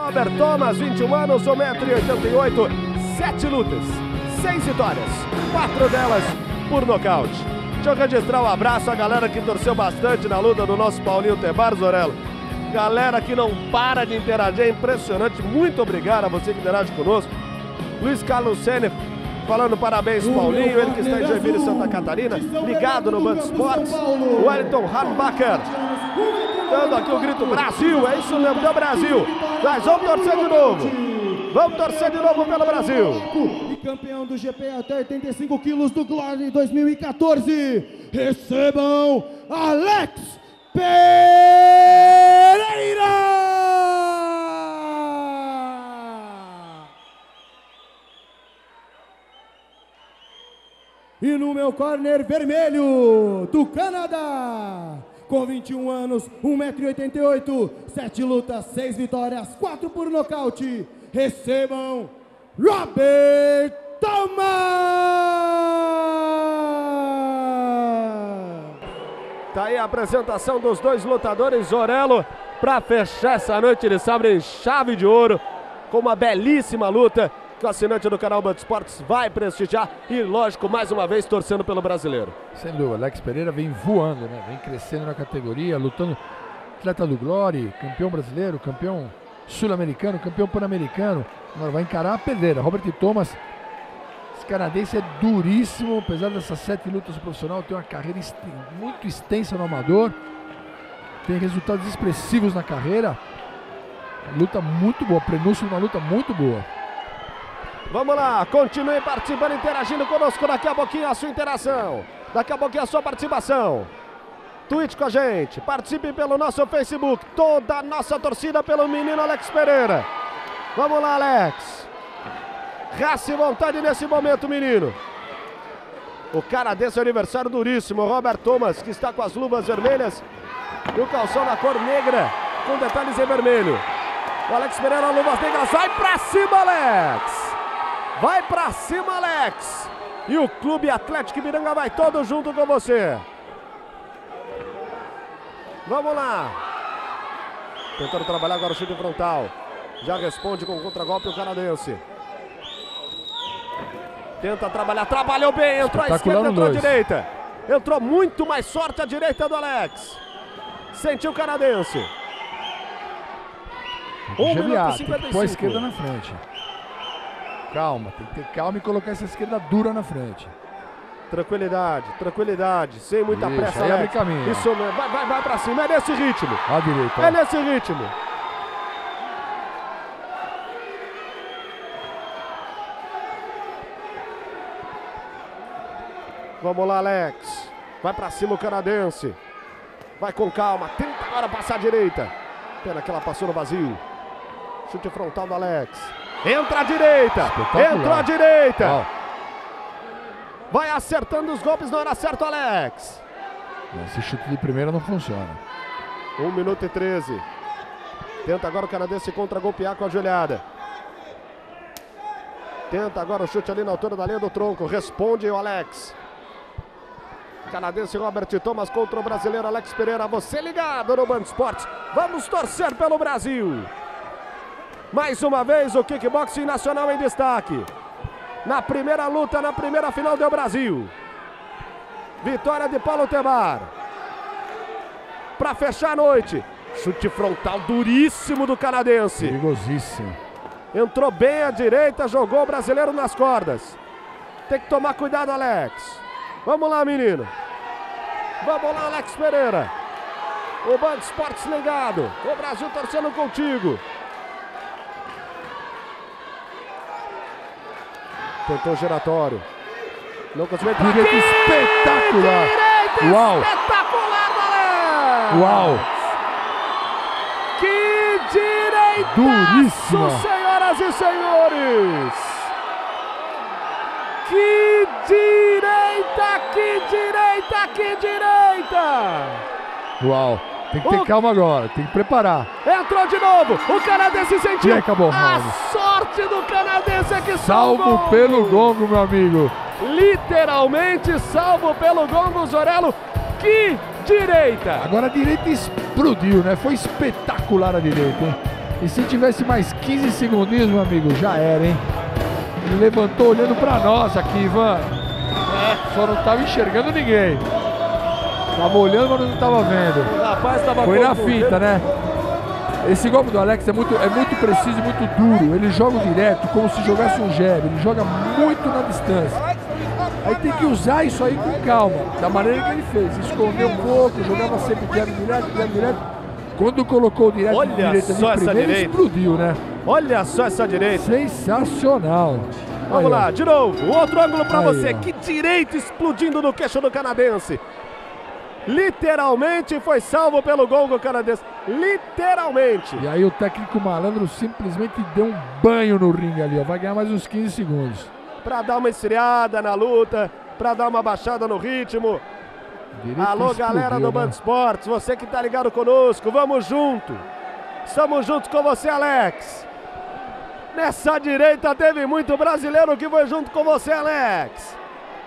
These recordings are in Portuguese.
Robert Thomas, 21 anos, 1,88 m, 7 lutas, 6 vitórias, 4 delas por nocaute. Deixa eu registrar um abraço à galera que torceu bastante na luta do nosso Paulinho Tebar, Zorello. Galera que não para de interagir, é impressionante. Muito obrigado a você que interage conosco. Luiz Carlos Sene falando parabéns, Paulinho, ele que está em Joinville, Santa Catarina, ligado no Band Esportes. Wellington Harbacher dando aqui o grito Brasil, é isso mesmo, deu Brasil. Nós vamos torcer de novo. Vamos torcer de novo pelo Brasil. E campeão do GP até 85 quilos do Glory 2014. Recebam Alex Pereira! E no meu corner vermelho, do Canadá, com 21 anos, 1,88 m, 7 lutas, 6 vitórias, 4 por nocaute. Recebam Robert Thomas! Tá aí a apresentação dos dois lutadores, Zorello, para fechar essa noite de sábado em chave de ouro, com uma belíssima luta que o assinante do canal Band Esportes vai prestigiar e, lógico, mais uma vez torcendo pelo brasileiro. Sem dúvida, Alex Pereira vem voando, né? Vem crescendo na categoria, lutando, atleta do Glory, campeão brasileiro, campeão sul-americano, campeão pan-americano. Agora vai encarar a pedreira. Robert Thomas, esse canadense é duríssimo, apesar dessas 7 lutas profissional, tem uma carreira muito extensa no amador, tem resultados expressivos na carreira. Luta muito boa, prenúncio de uma luta muito boa. Vamos lá, continue participando, interagindo conosco. Daqui a pouquinho a sua interação, daqui a pouquinho a sua participação. Tweet com a gente, participe pelo nosso Facebook, toda a nossa torcida pelo menino Alex Pereira. Vamos lá, Alex. Raça e vontade nesse momento, menino. O canadense, aniversário duríssimo, Robert Thomas, que está com as luvas vermelhas e o calção da cor negra, com detalhes em vermelho. O Alex Pereira, luvas negras, vai pra cima, Alex. Vai pra cima, Alex. E o Clube Atlético Ibiranga vai todo junto com você. Vamos lá. Tentando trabalhar agora o chute frontal. Já responde com contra-golpe o canadense. Tenta trabalhar, trabalhou bem. Entrou à esquerda, entrou à direita. Entrou muito mais sorte à direita do Alex. Sentiu o canadense. 1 minuto e 55. Tem que pôr a esquerda na frente. Calma, tem que ter calma e colocar essa esquerda dura na frente. Tranquilidade, tranquilidade, sem muita pressa, aí Alex. abre caminho. Isso mesmo, vai pra cima, é nesse ritmo. À direita. É nesse ritmo. Vamos lá, Alex. Vai pra cima o canadense. Vai com calma, tenta agora passar à direita. Pena que ela passou no vazio. Chute frontal do Alex. Entra à direita, entrou à direita. Uau. Vai acertando os golpes na hora certa, Alex. Esse chute de primeira não funciona. 1 minuto e 13. Tenta agora o canadense contra-golpear com a joelhada. Tenta agora o chute ali na altura da linha do tronco. Responde o Alex. Canadense Robert Thomas contra o brasileiro Alex Pereira. Você ligado no Band Esportes. Vamos torcer pelo Brasil. Mais uma vez o kickboxing nacional em destaque. Na primeira luta, na primeira final deu Brasil. Vitória de Paulo Tebar. Para fechar a noite. Chute frontal duríssimo do canadense. Perigosíssimo. Entrou bem à direita, jogou o brasileiro nas cordas. Tem que tomar cuidado, Alex. Vamos lá, menino. Vamos lá, Alex Pereira. O Band Esportes ligado. O Brasil torcendo contigo. Tentou o giratório. Não conseguiu entrar. Direita espetacular. Direita Uau. espetacular, Alex. Uau. Que direita. Duríssima. Senhoras e senhores. Que direita, que direita, que direita. Uau. Tem que ter calma agora, tem que preparar. Entrou de novo, o canadense sentiu. E acabou o round. A sorte do canadense é que salvo Salvo pelo gongo, meu amigo. Literalmente salvo pelo gongo, Zorello. Que direita. Agora a direita explodiu, né? Foi espetacular a direita, hein? E se tivesse mais 15 segundinhos, meu amigo, já era, hein? Ele levantou olhando pra nós aqui, Ivan. Só não tava enxergando ninguém. Tava olhando, mas não tava vendo. O rapaz tava Foi na finta, né? Esse golpe do Alex é muito preciso e muito duro. Ele joga direto, como se jogasse um jab. Ele joga muito na distância. Aí tem que usar isso aí com calma, da maneira que ele fez. Escondeu um pouco, jogava sempre jab direto. Quando colocou o direto Olha direita só ali essa primeiro, direita. explodiu, né? Olha só essa direita. Sensacional. Vamos Aí, lá, ó. de novo. Um outro ângulo pra Aí, você. ó. Que direito explodindo no queixo do canadense. Literalmente foi salvo pelo gongo canadense. Literalmente. E aí o técnico malandro simplesmente deu um banho no ringue ali, ó. Vai ganhar mais uns 15 segundos. Pra dar uma esfriada na luta, pra dar uma baixada no ritmo. Direito Alô, explodiu, galera do né? Band Esportes, você que tá ligado conosco, vamos junto. Estamos juntos com você, Alex. Nessa direita teve muito brasileiro que foi junto com você, Alex.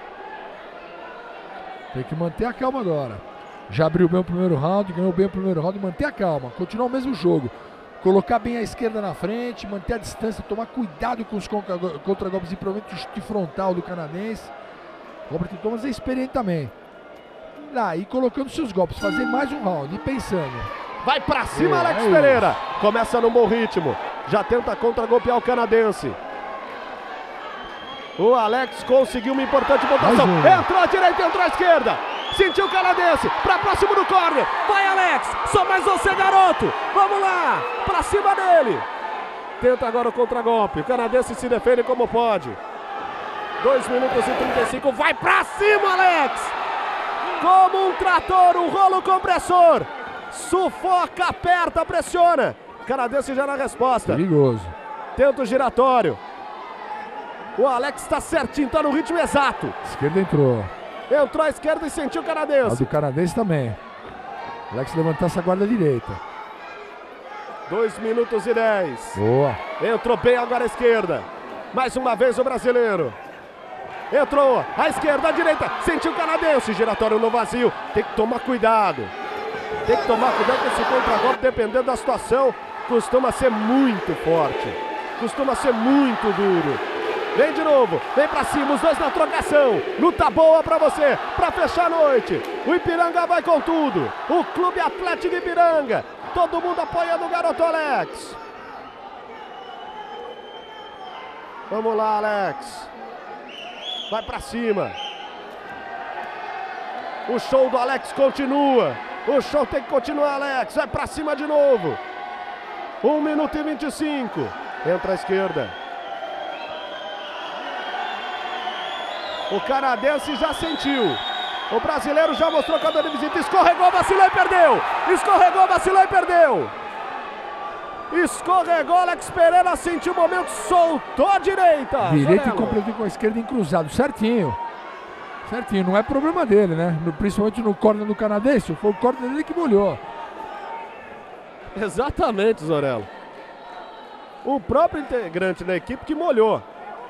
Tem que manter a calma agora. Já abriu bem o primeiro round, ganhou bem o primeiro round, manter a calma, continuar o mesmo jogo. Colocar bem a esquerda na frente, manter a distância, tomar cuidado com os contra-golpes e provavelmente o chute frontal do canadense. Robert Thomas é experiente também. Lá, e colocando seus golpes, fazer mais um round e pensando. Vai pra cima, Alex Pereira. Começa num bom ritmo. Já tenta contra-golpear o canadense. O Alex conseguiu uma importante pontuação. Entrou à direita, entrou à esquerda. Sentiu o canadense. Pra próximo do corner. Vai, Alex. Só mais você, garoto. Vamos lá. Pra cima dele. Tenta agora o contra-golpe. O canadense se defende como pode. 2 minutos e 35. Vai pra cima, Alex. Como um trator, um rolo compressor. Sufoca, aperta, pressiona. O canadense já na resposta. Perigoso. Tenta o giratório. O Alex está certinho, está no ritmo exato. Esquerda entrou. Entrou à esquerda e sentiu o A canadense. do canadense também. Alex levantar essa guarda direita. 2 minutos e 10. Boa. Entrou bem agora à esquerda. Mais uma vez o brasileiro. Entrou à esquerda, à direita. Sentiu o canadense. Giratório no vazio. Tem que tomar cuidado. Tem que tomar cuidado com esse contra-golpe, dependendo da situação. Costuma ser muito forte. Costuma ser muito duro. Vem de novo, vem pra cima, os dois na trocação. Luta boa pra você, pra fechar a noite. O Ipiranga vai com tudo. O Clube Atlético Ipiranga. Todo mundo apoiando o garoto Alex. Vamos lá, Alex. Vai pra cima. O show do Alex continua. O show tem que continuar, Alex. Vai pra cima de novo. 1 minuto e 25. Entra à esquerda. O canadense já sentiu. O brasileiro já mostrou quando ele visita. Escorregou, vacilou e perdeu. Escorregou, vacilou e perdeu. Escorregou, Alex Pereira sentiu o momento, soltou a direita. Direito e completou com a esquerda em cruzado, certinho. Certinho, não é problema dele, né? Principalmente no corner do canadense, foi o corner dele que molhou. Exatamente, Zorello. O próprio integrante da equipe que molhou.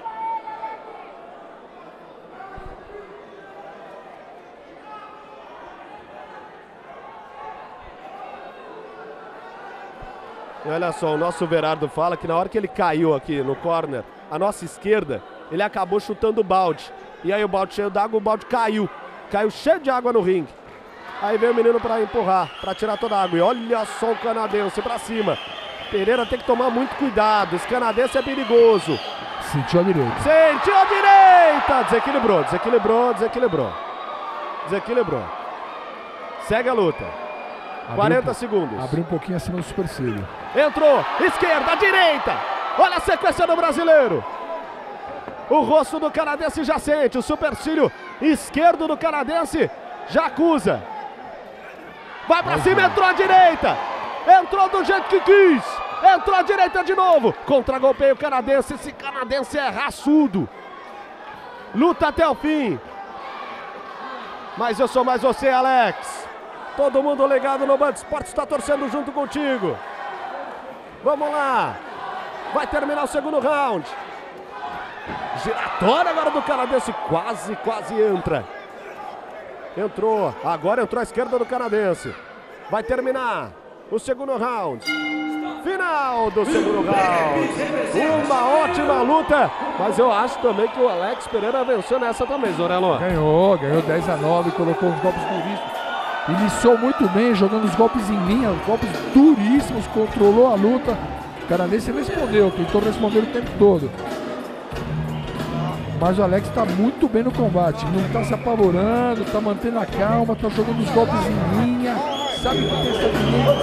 E olha só, o nosso Verardo fala que na hora que ele caiu aqui no corner, à nossa esquerda, ele acabou chutando o balde. E aí o balde cheio d'água, o balde caiu. Caiu cheio de água no ringue. Aí veio o menino para empurrar, para tirar toda a água. E olha só o canadense para cima. Pereira tem que tomar muito cuidado. Esse canadense é perigoso. Sentiu a direita. Sentiu a direita. Desequilibrou, desequilibrou, desequilibrou. Desequilibrou. Segue a luta. 40 segundos. Abriu um pouquinho acima do supercílio. Entrou, esquerda, direita. Olha a sequência do brasileiro. O rosto do canadense já sente. O supercílio esquerdo do canadense já acusa. Vai pra cima, entrou à direita. Entrou do jeito que quis. Entrou à direita de novo. Contra-golpeio o canadense. Esse canadense é raçudo. Luta até o fim. Mas eu sou mais você, Alex. Todo mundo ligado no Band Esportes está torcendo junto contigo. Vamos lá. Vai terminar o segundo round. Giratória agora do canadense. Quase entra. Entrou. Agora entrou à esquerda do canadense. Vai terminar o segundo round. Final do segundo round. Uma ótima luta, mas eu acho também que o Alex Pereira venceu nessa também, Zorello. Ganhou 10-9, colocou os golpes duríssimos. Iniciou muito bem, jogando os golpes em linha, golpes duríssimos, controlou a luta. O canadense respondeu, tentou responder o tempo todo. Mas o Alex está muito bem no combate, não está se apavorando, está mantendo a calma, está jogando os golpes em linha, sabe que tem essa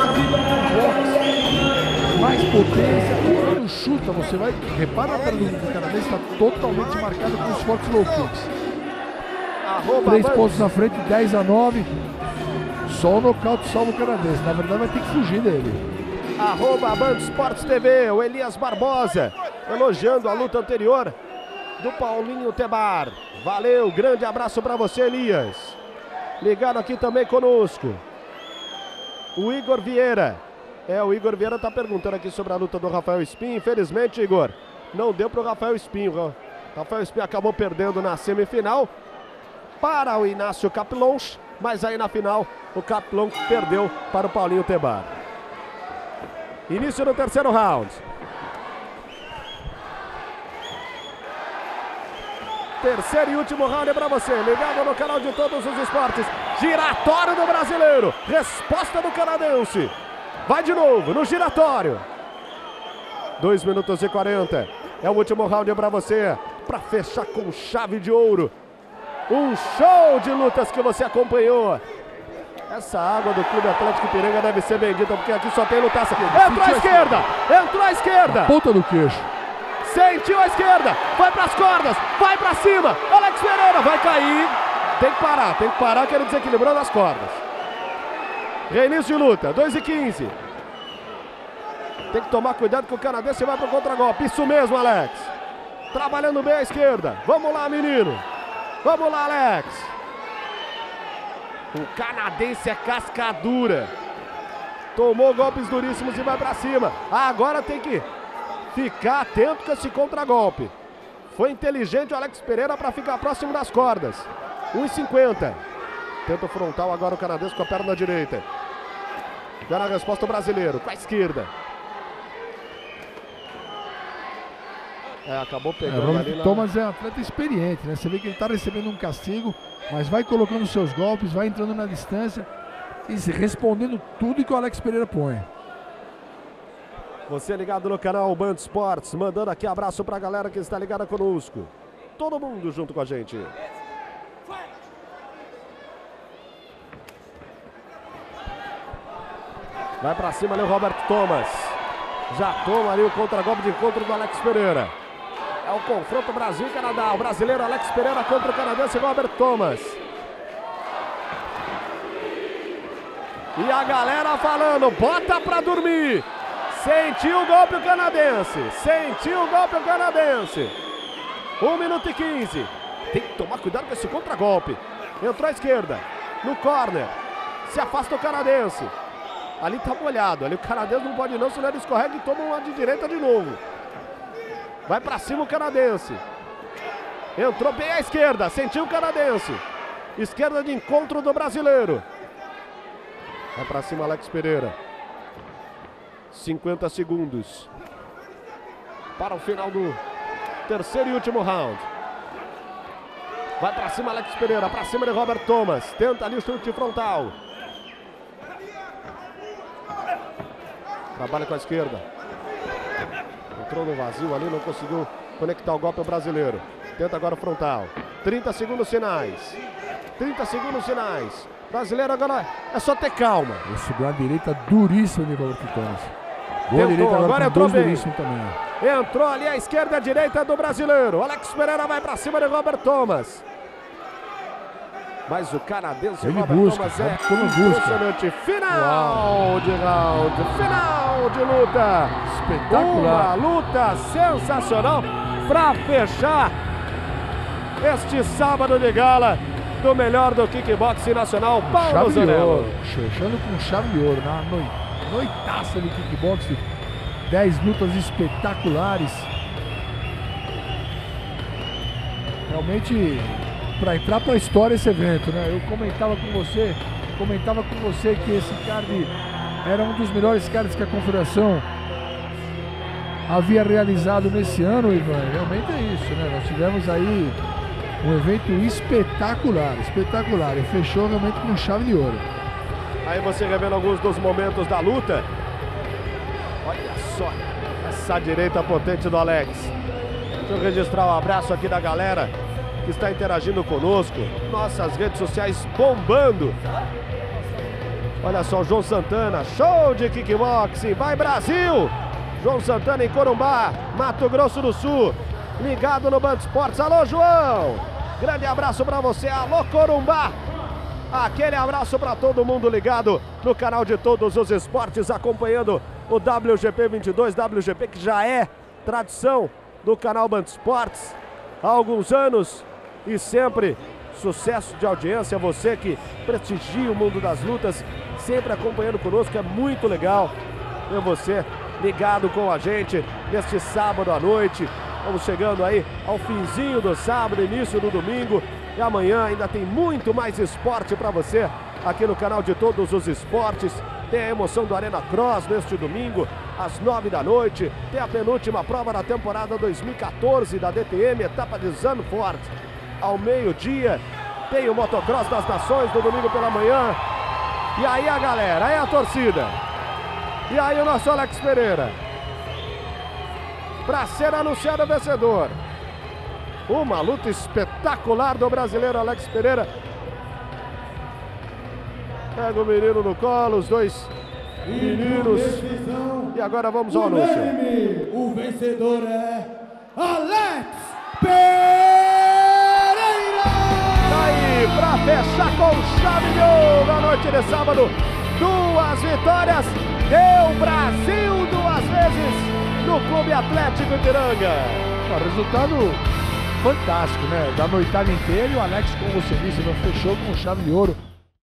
boxe, mais potência, quando chuta, você vai, repara a cara do canadense, está totalmente marcado com os fortes low kicks. 3 pontos na frente, 10-9, só o nocaute salva o canadense, na verdade vai ter que fugir dele. @Band Esportes TV, o Elias Barbosa, elogiando a luta anterior do Paulinho Tebar. Valeu, grande abraço para você, Elias. Ligado aqui também conosco o Igor Vieira. O Igor Vieira tá perguntando aqui sobre a luta do Rafael Espinho. Infelizmente, Igor, não deu pro Rafael Espinho. Rafael Espinho acabou perdendo na semifinal para o Inácio Capilons, mas aí na final o Capilon perdeu para o Paulinho Tebar. Início do terceiro round. Terceiro e último round para você, ligado no canal de Todos os Esportes. Giratório do brasileiro, resposta do canadense. Vai de novo no giratório. 2 minutos e 40. É o último round para você, para fechar com chave de ouro. Um show de lutas que você acompanhou. Essa água do Clube Atlético Ipiranga deve ser vendida, porque aqui só tem lutaça. Entrou à esquerda, entrou à esquerda. Ponta do queixo. Sentiu a esquerda, vai pras cordas, vai pra cima, Alex Pereira vai cair, tem que parar que ele desequilibrou nas cordas. Reinício de luta, 2:15. Tem que tomar cuidado que o canadense vai pro contragolpe, isso mesmo, Alex. Trabalhando bem a esquerda, vamos lá, menino, vamos lá, Alex. O canadense é cascadura, tomou golpes duríssimos e vai pra cima, agora tem que ficar atento com esse contragolpe. Foi inteligente o Alex Pereira para ficar próximo das cordas. 1:50. Tenta o frontal agora o canadense com a perna direita. Dá na resposta o brasileiro com a esquerda. Acabou pegando ali na... Thomas é um atleta experiente, né? Você vê que ele está recebendo um castigo, mas vai colocando seus golpes, vai entrando na distância e respondendo tudo que o Alex Pereira põe. Você ligado no canal Band Esportes, mandando aqui abraço pra galera que está ligada conosco. Todo mundo junto com a gente. Vai pra cima ali o Robert Thomas. Já toma ali o contragolpe de encontro do Alex Pereira. É o confronto Brasil e Canadá. O brasileiro Alex Pereira contra o canadense Robert Thomas. E a galera falando, bota pra dormir. Sentiu o golpe o canadense. Sentiu o golpe o canadense. 1 minuto e 15. Tem que tomar cuidado com esse contragolpe. Entrou à esquerda. No corner. Se afasta o canadense. Ali tá molhado. Ali o canadense não pode não, senão ele escorrega e toma uma de direita de novo. Vai pra cima o canadense. Entrou bem à esquerda. Sentiu o canadense. Esquerda de encontro do brasileiro. Vai pra cima Alex Pereira. 50 segundos para o final do terceiro e último round. Vai pra cima Alex Pereira, pra cima de Robert Thomas. Tenta ali o chute frontal. Trabalha com a esquerda. Entrou no vazio ali, não conseguiu conectar o golpe ao brasileiro. Tenta agora o frontal. 30 segundos finais. 30 segundos finais. Brasileiro agora é só ter calma. Esse a direita duríssima de Robert Thomas. Boa direita agora entrou bem. Também. Entrou ali a esquerda e a direita do brasileiro. Alex Pereira vai pra cima de Robert Thomas. Mas o canadense Robert Thomas é impressionante. Final de round. Final de luta. Espetacular. Uma luta sensacional pra fechar este sábado de gala do melhor do kickboxing nacional, Paulo Zanello. Fechando com chave de ouro na noitaça de kickboxing. 10 lutas espetaculares. Realmente, para entrar para a história esse evento, né? Eu comentava com você que esse card era um dos melhores cards que a Confederação havia realizado nesse ano, Ivan. Realmente é isso, né? Nós tivemos aí um evento espetacular, espetacular, e fechou realmente com chave de ouro. Aí você revela alguns dos momentos da luta. Olha só, essa direita potente do Alex. Deixa eu registrar um abraço aqui da galera que está interagindo conosco. Nossas redes sociais bombando. Olha só o João Santana, show de kickboxing, vai Brasil! João Santana em Corumbá, Mato Grosso do Sul, ligado no Band Esportes. Alô, João! Grande abraço para você, alô, Corumbá! Aquele abraço para todo mundo ligado no canal de Todos os Esportes, acompanhando o WGP 22, WGP que já é tradição do canal Band Esportes há alguns anos e sempre sucesso de audiência. Você que prestigia o mundo das lutas, sempre acompanhando conosco, é muito legal ver você ligado com a gente neste sábado à noite. Vamos chegando aí ao finzinho do sábado, início do domingo, e amanhã ainda tem muito mais esporte para você aqui no canal de Todos os Esportes. Tem a emoção do Arena Cross neste domingo, às 9 da noite. Tem a penúltima prova da temporada 2014 da DTM, etapa de Zandvoort, ao meio-dia. Tem o Motocross das Nações no domingo pela manhã. E aí a galera, aí a torcida. E aí o nosso Alex Pereira, para ser anunciado vencedor. Uma luta espetacular do brasileiro Alex Pereira. Pega o menino no colo, os dois meninos. E agora vamos ao anúncio. O vencedor é Alex Pereira! Tá aí, pra fechar com chave de ouro a noite de sábado. 2 vitórias, deu Brasil 2 vezes no Clube Atlético Ipiranga. Resultado fantástico, né? Da noitada inteira, e o Alex, como você disse, não fechou com chave de ouro.